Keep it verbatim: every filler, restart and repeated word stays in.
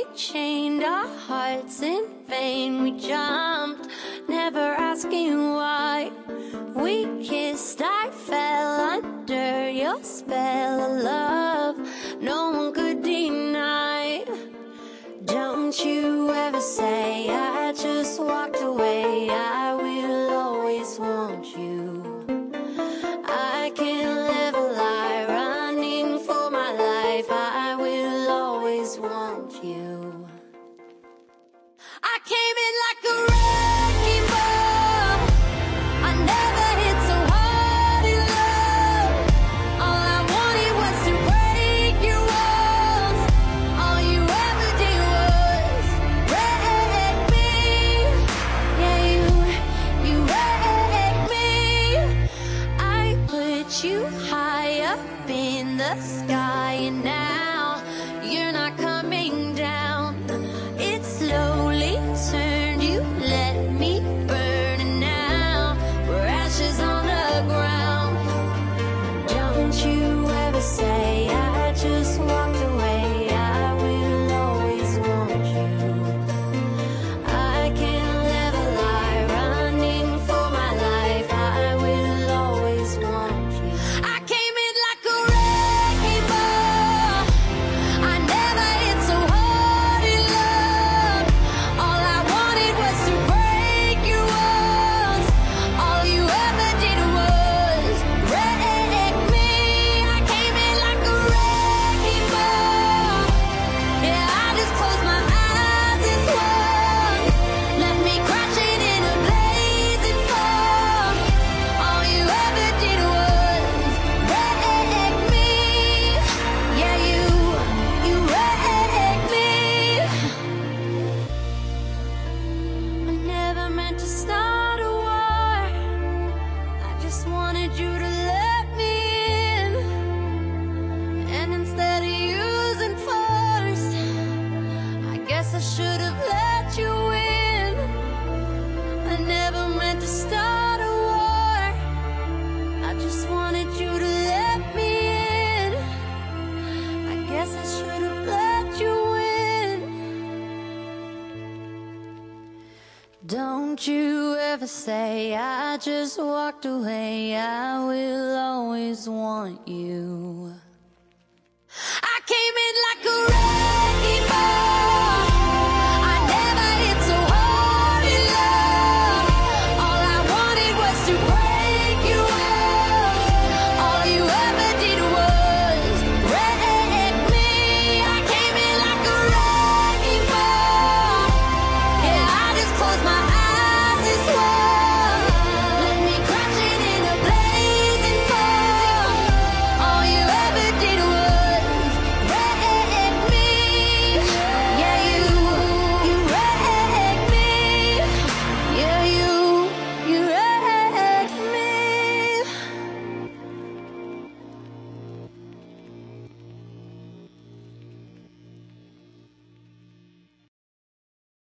chained our hearts in vain. We jumped, never asking why. We kissed, I fell under your spell of love no one could deny. Don't you ever say I just walked away. I will always want you. I can't live a lie, running for my life. I will always want you. I came in like a wrecking ball. I never hit so hard in love. All I wanted was to break your walls. All you ever did was wreck me. Yeah, you, you wrecked me. I put you high up in the sky, and now you're not coming down. It slowly turned, you let me burn, and now we're ashes on the ground. Don't you ever say I just walked away. I will always want you. I can't live a lie, running for my life. I will always want you. I came in like a wrecking ball. I never hit so hard in love. All I wanted was to break your walls. All you ever did was wreck me. I came in like a wrecking ball. Yeah, I just closed my eyes and swung. Left me crashing in a blazing fall. All you ever did was wreck me. Yeah, you, you wrecked me. I never meant to start a war. I just wanted you to let me in. And instead of using force, I guess I should have let you in. I never meant to start a war. I just wanted you to let me in. I guess I should have let you in. Don't you ever say I just walked away. I will always want you. I came in like a wrecking ball.